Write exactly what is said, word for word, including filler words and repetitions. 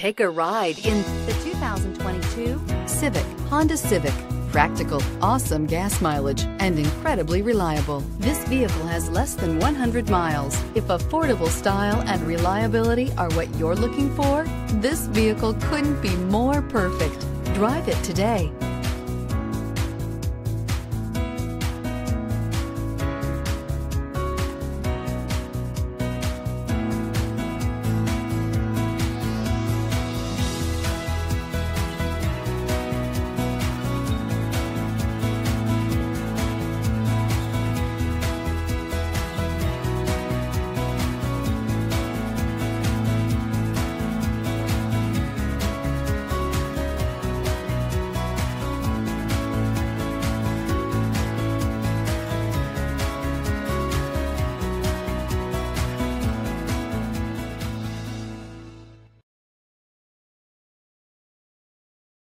Take a ride in the two thousand twenty-two Civic, Honda Civic. Practical, awesome gas mileage, and incredibly reliable. This vehicle has less than one hundred miles. If affordable style and reliability are what you're looking for, this vehicle couldn't be more perfect. Drive it today.